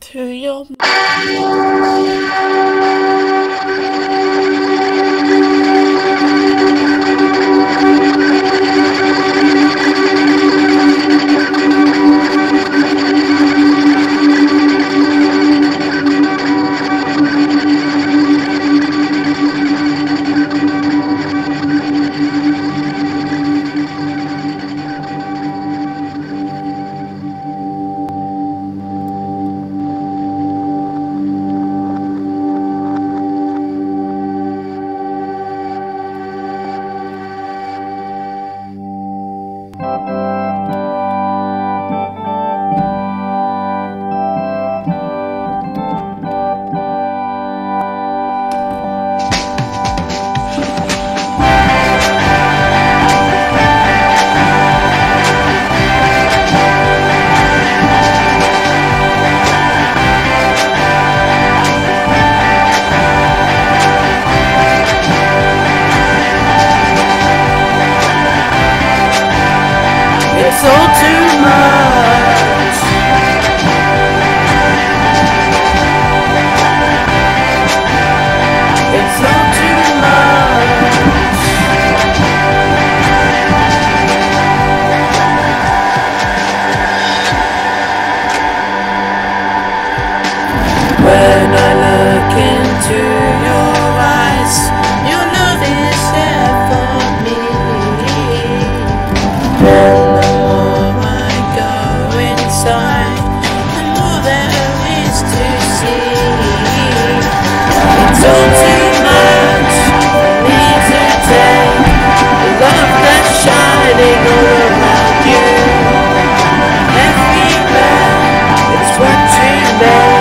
into your it's all too much. It's all too much. When I look into your eyes, your love is there for me. And the more I go inside, the more there is to see. It's all too much for me to take. The love that's shining all around you. Everywhere, it's what you make.